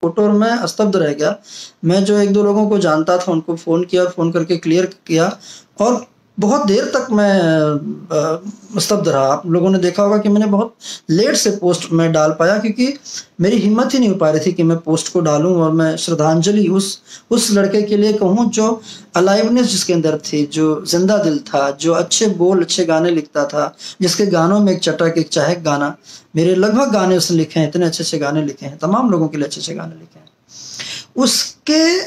Photo और मैं स्तब्ध रह गया। मैं जो 1-2 लोगों को जानता था उनको फ़ोन किया, फ़ोन करके क्लियर किया और बहुत देर तक मैं स्तब्ध रहा। आप लोगों ने देखा होगा कि मैंने बहुत लेट से पोस्ट मैं डाल पाया, क्योंकि मेरी हिम्मत ही नहीं हो पा रही थी कि मैं पोस्ट को डालूं और मैं श्रद्धांजलि उस लड़के के लिए कहूं जो अलाइवनेस जिसके अंदर थी, जो जिंदा दिल था, जो अच्छे बोल अच्छे गाने लिखता था, जिसके गानों में एक चटक एक चाहक गाना, मेरे लगभग गाने उसने लिखे हैं, इतने अच्छे अच्छे गाने लिखे हैं, तमाम लोगों के लिए अच्छे अच्छे गाने लिखे हैं। उसके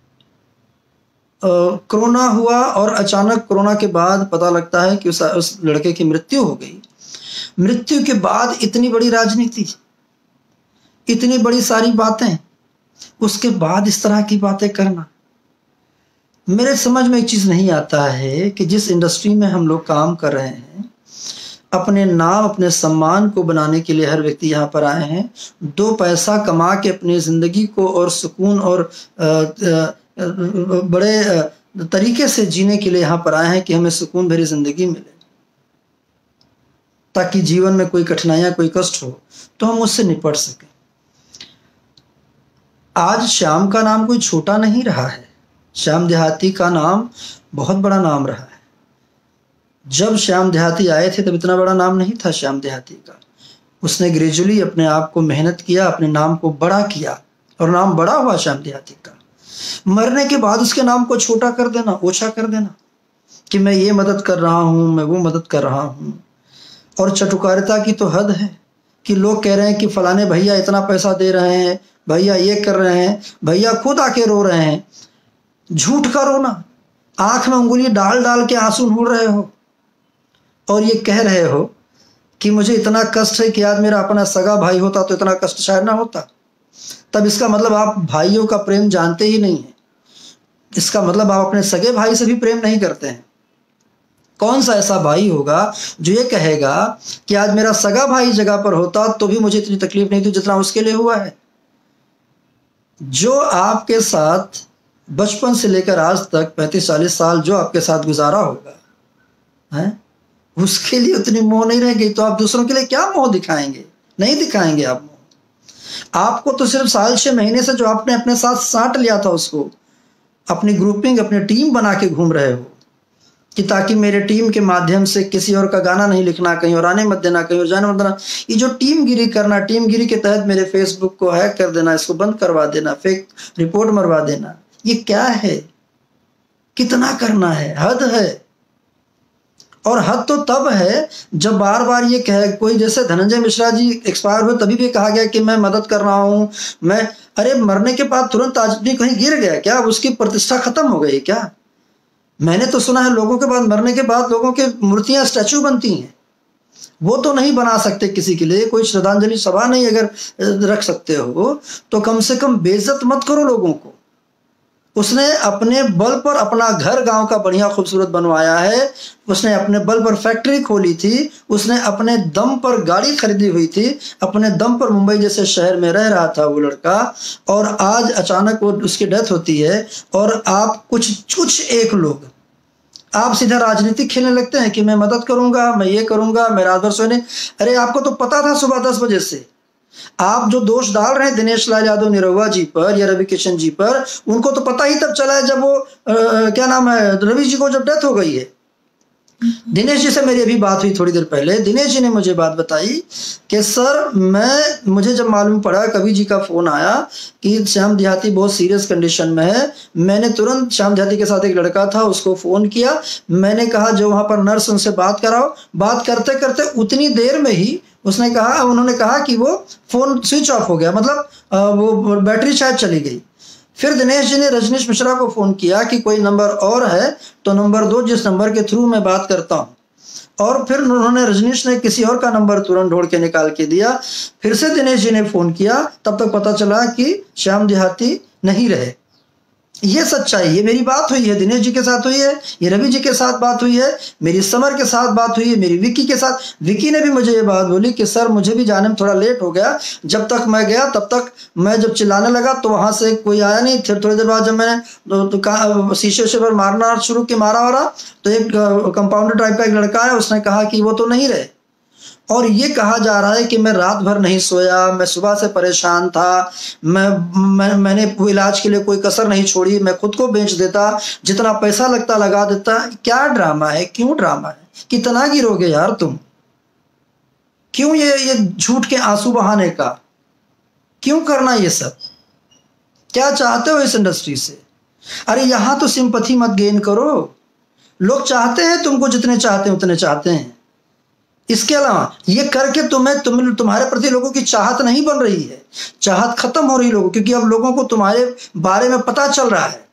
कोरोना हुआ और अचानक कोरोना के बाद पता लगता है कि उस लड़के की मृत्यु हो गई। मृत्यु के बाद इतनी बड़ी राजनीति, इतनी बड़ी सारी बातें, उसके बाद इस तरह की बातें करना, मेरे समझ में एक चीज नहीं आता है कि जिस इंडस्ट्री में हम लोग काम कर रहे हैं, अपने नाम अपने सम्मान को बनाने के लिए हर व्यक्ति यहाँ पर आए हैं, 2 पैसा कमा के अपनी जिंदगी को और सुकून और बड़े तरीके से जीने के लिए यहाँ पर आए हैं कि हमें सुकून भरी जिंदगी मिले, ताकि जीवन में कोई कठिनाइयां कोई कष्ट हो तो हम उससे निपट सकें। आज श्याम का नाम कोई छोटा नहीं रहा है, श्याम देहाती का नाम बहुत बड़ा नाम रहा है। जब श्याम देहाती आए थे तब इतना बड़ा नाम नहीं था श्याम देहाती का। उसने ग्रेजुअली अपने आप को मेहनत किया, अपने नाम को बड़ा किया और नाम बड़ा हुआ श्याम देहाती का। मरने के बाद उसके नाम को छोटा कर देना, ओछा कर देना कि मैं ये मदद कर रहा हूं, मैं वो मदद कर रहा हूं। और चटुकारिता की तो हद है कि लोग कह रहे हैं कि फलाने भैया इतना पैसा दे रहे हैं, भैया ये कर रहे हैं, भैया खुद आके रो रहे हैं। झूठ का रोना, आंख में उंगली डाल डाल के आंसू ढूंढ रहे हो और ये कह रहे हो कि मुझे इतना कष्ट है कि आज मेरा अपना सगा भाई होता तो इतना कष्ट शायद ना होता। तब इसका मतलब आप भाइयों का प्रेम जानते ही नहीं है। इसका मतलब आप अपने सगे भाई से भी प्रेम नहीं करते हैं। कौन सा ऐसा भाई होगा जो ये कहेगा कि आज मेरा सगा भाई जगह पर होता तो भी मुझे इतनी तकलीफ नहीं थी जितना उसके लिए हुआ है। जो आपके साथ बचपन से लेकर आज तक 35-40 साल जो आपके साथ गुजारा होगा है, उसके लिए उतनी मोह नहीं रह गई तो आप दूसरों के लिए क्या मोह दिखाएंगे? नहीं दिखाएंगे आप मोह। आपको तो सिर्फ साल 6 महीने से जो आपने अपने साथ साट लिया था उसको अपनी ग्रुपिंग अपनी टीम बना के घूम रहे हो कि ताकि मेरे टीम के माध्यम से किसी और का गाना नहीं लिखना, कहीं और आने मत देना, कहीं और जाने मत देना। ये जो टीम गिरी करना, टीम गिरी के तहत मेरे फेसबुक को हैक कर देना, इसको बंद करवा देना, फेक रिपोर्ट मरवा देना, ये क्या है? कितना करना है? हद है। और हद तो तब है जब बार बार ये कहे कोई, जैसे धनंजय मिश्रा जी एक्सपायर हुए तभी भी कहा गया कि मैं मदद कर रहा हूं, मैं, अरे मरने के बाद तुरंत आदमी कहीं गिर गया क्या? उसकी प्रतिष्ठा खत्म हो गई क्या? मैंने तो सुना है लोगों के बाद, मरने के बाद लोगों के मूर्तियां स्टैचू बनती हैं। वो तो नहीं बना सकते किसी के लिए, कोई श्रद्धांजलि सभा नहीं अगर रख सकते हो तो कम से कम बेइज्जत मत करो लोगों को। उसने अपने बल पर अपना घर गांव का बढ़िया खूबसूरत बनवाया है, उसने अपने बल पर फैक्ट्री खोली थी, उसने अपने दम पर गाड़ी खरीदी हुई थी, अपने दम पर मुंबई जैसे शहर में रह रहा था वो लड़का, और आज अचानक वो उसकी डेथ होती है और आप कुछ एक लोग आप सीधा राजनीति खेलने लगते हैं कि मैं मदद करूंगा, मैं ये करूंगा, मैं रात भर सोने। अरे आपको तो पता था सुबह 10 बजे से। आप जो दोष डाल रहे हैं दिनेश लाल यादव निरहुआ जी पर या रवि किशन जी पर, उनको तो पता ही तब चला है जब वो क्या नाम है, रवि जी को जब डेथ हो गई है। दिनेश जी से मेरी अभी बात हुई थोड़ी देर पहले। दिनेश जी ने मुझे बात बताई कि सर मुझे जब मालूम पड़ा, कवि जी का फोन आया कि श्याम देहाती बहुत सीरियस कंडीशन में है, मैंने तुरंत श्याम देहाती के साथ एक लड़का था उसको फोन किया, मैंने कहा जो वहां पर नर्स उनसे बात कराओ। बात करते करते उतनी देर में ही उन्होंने कहा कि वो फोन स्विच ऑफ हो गया, मतलब वो बैटरी शायद चली गई। फिर दिनेश जी ने रजनीश मिश्रा को फोन किया कि कोई नंबर और है तो नंबर दो जिस नंबर के थ्रू मैं बात करता हूं, और फिर उन्होंने रजनीश ने किसी और का नंबर तुरंत ढूंढ के निकाल के दिया। फिर से दिनेश जी ने फोन किया, तब तक पता चला कि श्याम देहाती नहीं रहे। ये सच्चाई, ये मेरी बात हुई है, दिनेश जी के साथ हुई है, ये रवि जी के साथ बात हुई है, मेरी समर के साथ बात हुई है, मेरी विक्की के साथ। विक्की ने भी मुझे ये बात बोली कि सर मुझे भी जाने में थोड़ा लेट हो गया, जब तक मैं गया तब तक मैं जब चिल्लाने लगा तो वहां से कोई आया नहीं। फिर थोड़ी देर बाद जब मैंने शीशे पर मारना शुरू किया, मारा तो एक कंपाउंडर टाइप का एक लड़का है, उसने कहा कि वो तो नहीं रहे। और ये कहा जा रहा है कि मैं रात भर नहीं सोया, मैं सुबह से परेशान था, मैंने इलाज के लिए कोई कसर नहीं छोड़ी, मैं खुद को बेच देता, जितना पैसा लगता लगा देता। क्या ड्रामा है, क्यों ड्रामा है, कितना गिरोगे यार तुम? क्यों ये झूठ के आंसू बहाने का, क्यों करना ये सब? क्या चाहते हो इस इंडस्ट्री से? अरे यहां तो सिंपैथी मत गेन करो। लोग चाहते हैं तुमको, जितने चाहते हैं उतने चाहते हैं। इसके अलावा ये करके तुम्हारे प्रति लोगों की चाहत नहीं बन रही है, चाहत खत्म हो रही लोगों, क्योंकि अब लोगों को तुम्हारे बारे में पता चल रहा है।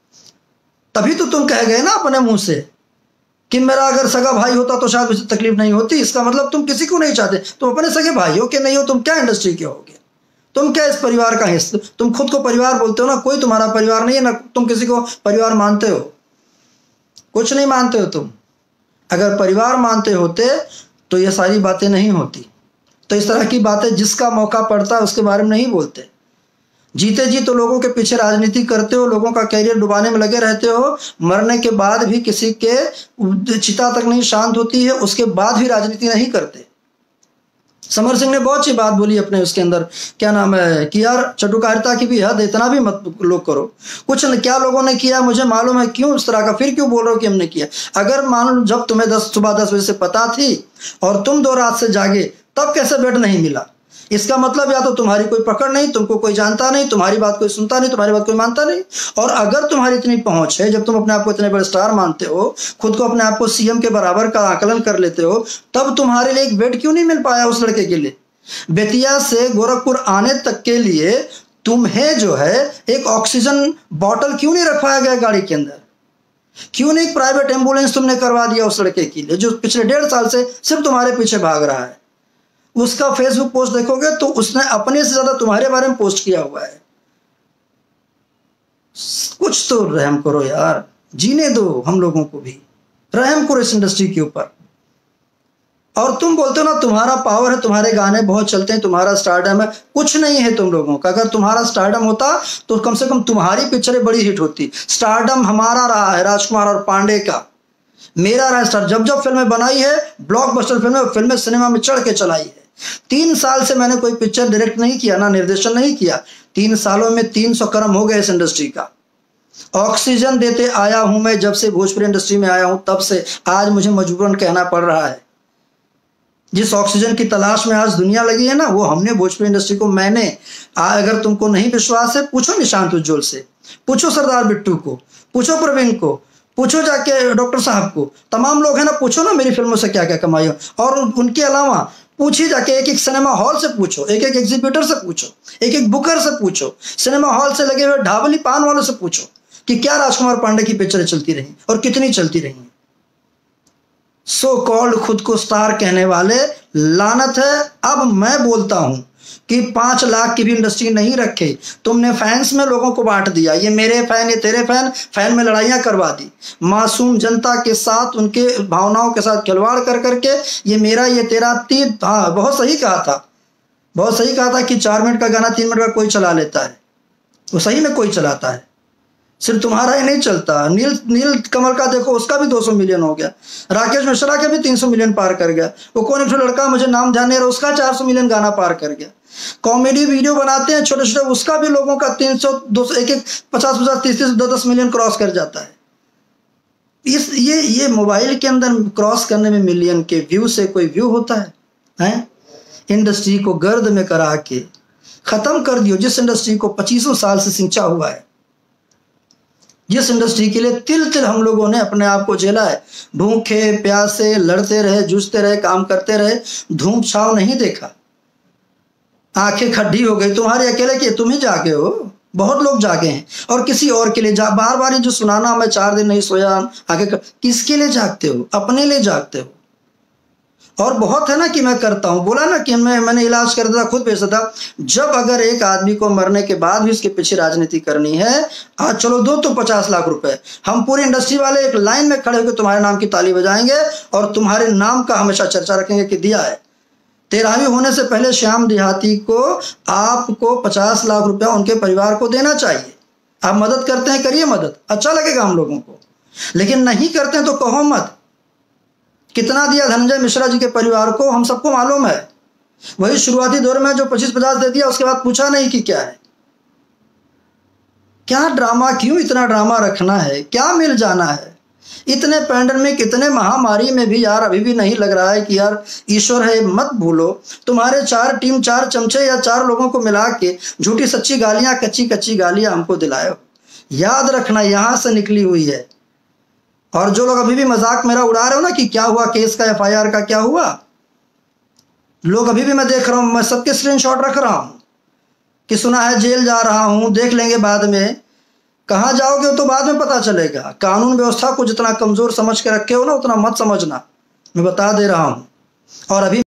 तभी तो तुम कह गए ना अपने मुंह से कि मेरा अगर सगा भाई होता तो शायद मुझे तकलीफ नहीं होती। इसका मतलब तुम किसी को नहीं चाहते। तुम अपने सगे भाई हो कि नहीं हो, तुम क्या इंडस्ट्री के होगे, तुम क्या इस परिवार का हिस्सा? तुम खुद को परिवार बोलते हो ना, कोई तुम्हारा परिवार नहीं है ना, तुम किसी को परिवार मानते हो? कुछ नहीं मानते हो तुम। अगर परिवार मानते होते तो ये सारी बातें नहीं होती। तो इस तरह की बातें जिसका मौका पड़ता है उसके बारे में नहीं बोलते। जीते जी तो लोगों के पीछे राजनीति करते हो, लोगों का कैरियर डुबाने में लगे रहते हो, मरने के बाद भी किसी के चिता तक नहीं शांत होती है, उसके बाद भी राजनीति नहीं करते। समर सिंह ने बहुत अच्छी बात बोली अपने उसके अंदर, क्या नाम है, कि यार चटुकारिता की भी हद, इतना भी मत लोग करो। कुछ न, क्या लोगों ने किया मुझे मालूम है, क्यों इस तरह का, फिर क्यों बोल रहे हो कि हमने किया? अगर मान लो जब तुम्हें सुबह 10 बजे से पता थी और तुम 2 रात से जागे, तब कैसे बेड नहीं मिला? इसका मतलब या तो तुम्हारी कोई पकड़ नहीं, तुमको कोई जानता नहीं, तुम्हारी बात कोई सुनता नहीं, तुम्हारी बात कोई मानता नहीं। और अगर तुम्हारी इतनी पहुंच है, जब तुम अपने आप को इतने बड़े स्टार मानते हो, खुद को अपने आप को सीएम के बराबर का आकलन कर लेते हो, तब तुम्हारे लिए एक बेड क्यों नहीं मिल पाया उस लड़के के लिए? बेतिया से गोरखपुर आने तक के लिए तुम्हें जो है एक ऑक्सीजन बॉटल क्यों नहीं रखवाया गया गाड़ी के अंदर? क्यों नहीं एक प्राइवेट एम्बुलेंस तुमने करवा दिया उस लड़के के लिए, जो पिछले 1.5 साल से सिर्फ तुम्हारे पीछे भाग रहा है? उसका फेसबुक पोस्ट देखोगे तो उसने अपने से ज्यादा तुम्हारे बारे में पोस्ट किया हुआ है। कुछ तो रहम करो यार, जीने दो हम लोगों को भी, रहम करो इस इंडस्ट्री के ऊपर। और तुम बोलते हो ना तुम्हारा पावर है, तुम्हारे गाने बहुत चलते हैं, तुम्हारा स्टारडम है। कुछ नहीं है तुम लोगों का। अगर तुम्हारा स्टारडम होता तो कम से कम तुम्हारी पिक्चरें बड़ी हिट होती। स्टारडम हमारा रहा है, राजकुमार और पांडे का, मेरा रहा स्टार। जब जब फिल्में बनाई है, ब्लॉकबस्टर फिल्में सिनेमा में चढ़ के चलाई है। 3 साल से मैंने कोई पिक्चर डायरेक्ट नहीं किया, ना निर्देशन नहीं किया। 3 सालों में 300 कर्म हो गए इस इंडस्ट्री का। ऑक्सीजन देते आया हूं मैं, जब से भोजपुरी इंडस्ट्री में आया हूं तब से आज मुझे मजबूरन कहना पड़ रहा है। जिस ऑक्सीजन की तलाश में आज दुनिया लगी है ना, वो हमने भोजपुरी इंडस्ट्री को, मैंने। अगर तुमको नहीं विश्वास है, पूछो निशांत उज्ज्वल से, पूछो सरदार बिट्टू को, पूछो प्रवीण को, पूछो जाके डॉक्टर साहब को, तमाम लोग हैं ना, पूछो ना मेरी फिल्मों से क्या क्या कमाई हो। और उनके अलावा पूछिए जाके एक एक सिनेमा हॉल से पूछो, एक एक एग्जीबिटर से पूछो, एक एक बुकर से पूछो, सिनेमा हॉल से लगे हुए ढाबली पान वालों से पूछो कि क्या राजकुमार पांडे की पिक्चरें चलती रही और कितनी चलती रही। सो कॉल्ड खुद को स्टार कहने वाले, लानत है। अब मैं बोलता हूं कि 5 लाख की भी इंडस्ट्री नहीं रखे। तुमने फैंस में लोगों को बांट दिया, ये मेरे फैन, ये तेरे फैन, फैन में लड़ाइयां करवा दी। मासूम जनता के साथ, उनके भावनाओं के साथ खिलवाड़ कर करके, ये मेरा ये तेरा। हाँ, बहुत सही कहा था, बहुत सही कहा था कि 4 मिनट का गाना 3 मिनट का कोई चला लेता है। वो सही में कोई चलाता है, सिर्फ तुम्हारा ही नहीं चलता। नील कमल का देखो, उसका भी 200 मिलियन हो गया। राकेश मिश्रा के भी 300 मिलियन पार कर गया। वो कौन एक लड़का, मुझे नाम ध्यान नहीं रहा, उसका 400 मिलियन गाना पार कर गया। कॉमेडी वीडियो बनाते हैं छोटे छोटे, उसका भी लोगों का 300, 200, एक 50, 30, 10 मिलियन क्रॉस कर जाता है। ये मोबाइल के अंदर क्रॉस करने में मिलियन के व्यू से कोई व्यू होता है? इंडस्ट्री को गर्द में करा के खत्म कर दियो, जिस इंडस्ट्री को 25 साल से सिंचा हुआ है, जिस इंडस्ट्री के लिए तिल तिल हम लोगों ने अपने आप को झेला है। भूखे प्यासे लड़ते रहे, जूझते रहे, काम करते रहे, धूप छाव नहीं देखा। आंखें खड्डी हो गई तुम्हारे अकेले की, तुम ही जागे हो, बहुत लोग जागे हैं। और किसी और के लिए बार बार ये जो सुनाना, मैं 4 दिन नहीं सोया, आगे किसके लिए जागते हो? अपने लिए जागते हो। और बहुत है ना कि मैं करता हूं, बोला ना कि मैंने इलाज कर दिया, खुद बेचता था। जब अगर एक आदमी को मरने के बाद भी उसके पीछे राजनीति करनी है, आज चलो दो तो 50 लाख रुपए, हम पूरी इंडस्ट्री वाले एक लाइन में खड़े होकर तुम्हारे नाम की ताली बजाएंगे और तुम्हारे नाम का हमेशा चर्चा रखेंगे कि दिया है। 13वीं होने से पहले श्याम देहाती को आपको 50 लाख रुपया उनके परिवार को देना चाहिए। आप मदद करते हैं, करिए मदद, अच्छा लगेगा हम लोगों को। लेकिन नहीं करते हैं तो कहो मत, कितना दिया धनंजय मिश्रा जी के परिवार को हम सबको मालूम है। वही शुरुआती दौर में जो 25-50 दे दिया, उसके बाद पूछा नहीं कि क्या है। क्या ड्रामा, क्यों इतना ड्रामा रखना है, क्या मिल जाना है। इतने पैंडेमिक, इतने महामारी में भी यार अभी भी नहीं लग रहा है कि यार ईश्वर है। मत भूलो, तुम्हारे 4 टीम 4 चमचे या 4 लोगों को मिला के झूठी सच्ची गालियां, कच्ची कच्ची गालियां हमको दिलाए हो। याद रखना, यहां से निकली हुई है। और जो लोग अभी भी मजाक मेरा उड़ा रहे हो ना कि क्या हुआ केस का, FIR का क्या हुआ, लोग अभी भी मैं देख रहा हूं, मैं सबके स्क्रीनशॉट रख रहा हूं कि सुना है जेल जा रहा हूं, देख लेंगे बाद में। कहाँ जाओगे वो तो बाद में पता चलेगा। कानून व्यवस्था को जितना कमजोर समझ के रखे हो ना, उतना मत समझना, मैं बता दे रहा हूं। और अभी